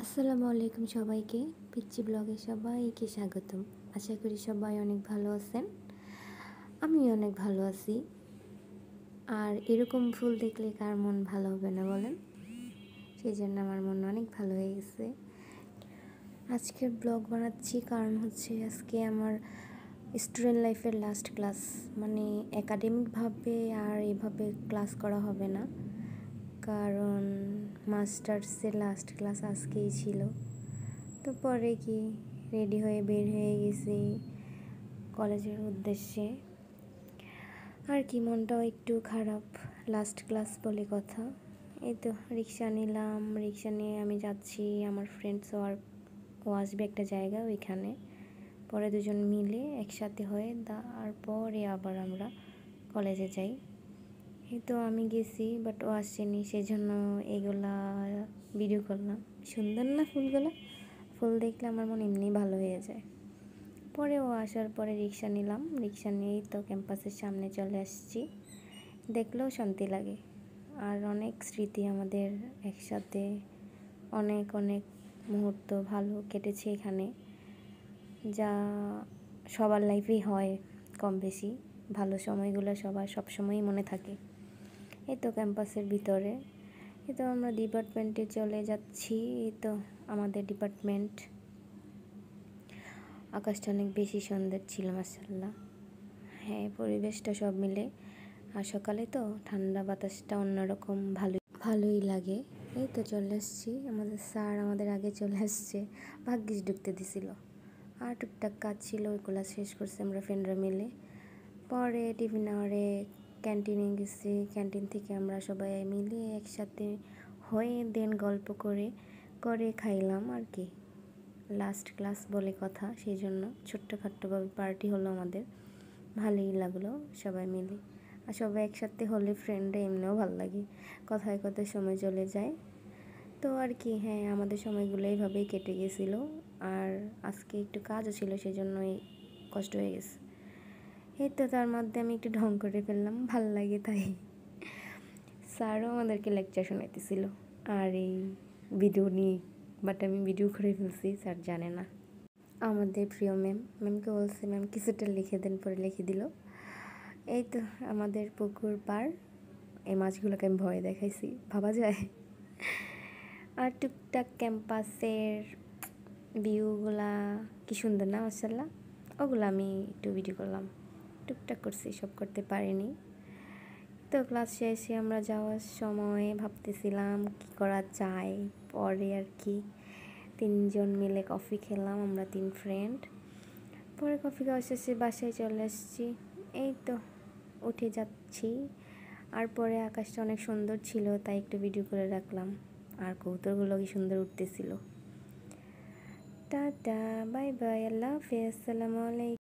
আসসালামু আলাইকুম সবাইকে। পিচ্চি ব্লগে সবাইকে স্বাগতম। আশা করি সবাই অনেক ভালো আছেন। আমি অনেক ভালো আছি। আর এরকম ফুল দেখলে কার মন ভালো হবে না বলেন? সেই জন্য আমার মন অনেক ভালো হয়ে গেছে। আজকের ব্লগ বানাচ্ছি কারণ হচ্ছে আজকে আমার স্টুডেন্ট লাইফের লাস্ট ক্লাস, মানে একাডেমিকভাবে আর এভাবে ক্লাস করা হবে না, কারণ মাস্টার্সের লাস্ট ক্লাস আজকেই ছিল। তো পরে কি রেডি হয়ে বের হয়ে গেছি কলেজের উদ্দেশ্যে। আর কি মনটাও একটু খারাপ, লাস্ট ক্লাস বলে কথা। এই তো রিক্সা নিলাম, রিক্সা নিয়ে আমি যাচ্ছি, আমার ফ্রেন্ডসও আর ও আসবে একটা জায়গা ওইখানে। পরে দুজন মিলে একসাথে হয়ে তারপরে আবার আমরা কলেজে যাই। এই তো আমি গেছি বাট ও আসছেনি, সেই জন্য এগুলা ভিডিও করলাম। সুন্দর না ফুলগুলো? ফুল দেখলে আমার মন এমনি ভালো হয়ে যায়। পরে ও আসার পরে রিক্সা নিলাম, রিক্সা নিয়েই তো ক্যাম্পাসের সামনে চলে আসছি। দেখলেও শান্তি লাগে। আর অনেক স্মৃতি আমাদের একসাথে, অনেক অনেক মুহূর্ত ভালো কেটেছে এখানে, যা সবার লাইফেই হয় কম বেশি। ভালো সময়গুলো সবার সবসময়ই মনে থাকে। এই তো ক্যাম্পাসের ভিতরে, এই তো আমরা ডিপার্টমেন্টে চলে যাচ্ছি। এই তো আমাদের ডিপার্টমেন্ট। আকাশটা অনেক বেশি সুন্দর ছিল মাশাআল্লাহ। হ্যাঁ, পরিবেশটা সব মিলে। আর সকালে তো ঠান্ডা বাতাসটা অন্যরকম ভালোই লাগে। এই তো চলে আসছি, আমাদের স্যার আমাদের আগে চলে আসছে, ভাগ্যিস ঢুকতে দিছিল। আর টুকটাক কাজ ছিল, ওইগুলো শেষ করছি আমরা ফ্রেন্ডরা মিলে। পরে টিফিন আওয়ারে ক্যান্টিনে গেছি, ক্যান্টিন থেকে আমরা সবাই মিলে একসাথে হয়ে দেন গল্প করে করে খাইলাম আর কি। লাস্ট ক্লাস বলে কথা, সেই জন্য ছোট্টখাট্টোভাবে পার্টি হলো আমাদের। ভালোই লাগলো সবাই মিলে। আর সবাই একসাথে হলে ফ্রেন্ডরা এমনিও ভালো লাগে, কথায় কথায় সময় চলে যায়। তো আর কি, হ্যাঁ, আমাদের সময়গুলো এইভাবেই কেটে গেছিলো। আর আজকে একটু কাজও ছিল, সেই জন্যই কষ্ট হয়ে গেছে। এই তো তার মধ্যে আমি একটু ঢং করে ফেললাম, ভাল লাগে তাই। স্যারও আমাদেরকে লেকচার শোনাইতেছিল আর এই ভিডিও নিয়ে, বাট আমি ভিডিও করে ফেলছি, স্যার জানে না। আমাদের প্রিয় ম্যামকে বলছে ম্যাম কিছুটা লিখে দেন, পরে লিখে দিল। এই তো আমাদের পুকুর পাড়, এই মাছগুলোকে আমি ভয় দেখাইছি, ভাবা যায়। আর টুকটাক ক্যাম্পাসের ভিউগুলা কি সুন্দর না মাশাআল্লাহ, ওগুলো আমি একটু ভিডিও করলাম। টুকটাক করছি, সব করতে পারিনি। তো ক্লাস শেষে আমরা যাওয়ার সময় ভাবতেছিলাম কি করা যায়। পরে আর কি 3জন মিলে কফি খেলাম, আমরা 3 ফ্রেন্ড। পরে কফি খাওয়া শেষে বাসায় চলে আসছি। এই তো উঠে যাচ্ছি। আর পরে আকাশটা অনেক সুন্দর ছিল, তাই একটু ভিডিও করে রাখলাম। আর কবুতরগুলো কি সুন্দর উঠতেছিল। টাটা, বাই বাই, আল্লাহ হাফেজ, আসসালামু আলাইকুম।